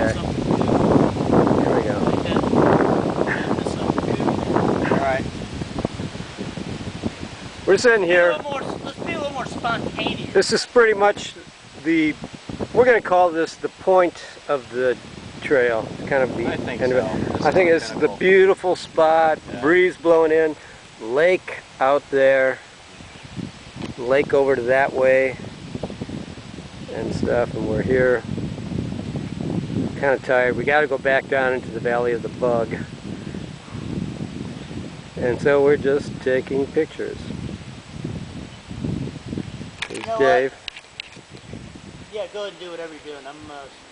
Okay. There we go. Alright. We're sitting here. Let's be a little more spontaneous. This is pretty much we're going to call this the point of the trail. It's kind of the end of it. I think it's the beautiful spot, breeze blowing in, lake out there, lake over to that way and stuff, and we're here kind of tired. We got to go back down into the Valley of the Bug, and so we're just taking pictures. Here's Dave. Yeah, go ahead and do whatever you're doing. I'm